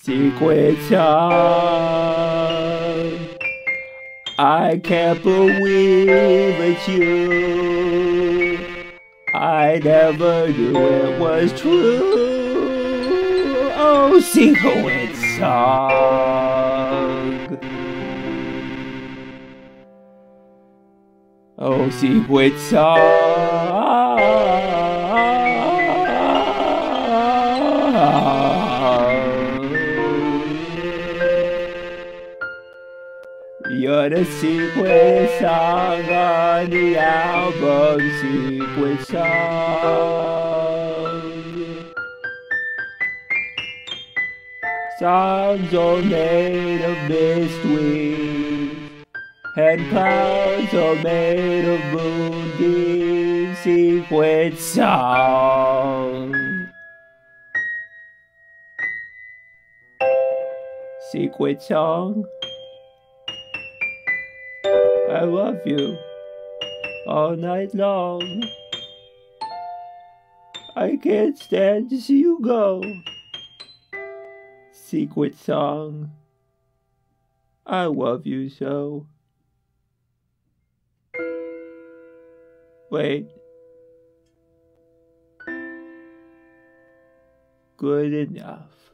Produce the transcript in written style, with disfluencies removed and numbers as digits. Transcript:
Secret song. I can't believe it's you. I never knew it was true. Oh, secret song. Oh, secret song. You're the secret song on the album, secret song. Songs are made of mystery, and clouds are made of moonbeams, secret song. Secret song. I love you all night long. I can't stand to see you go. Secret song. I love you so. Wait. Good enough.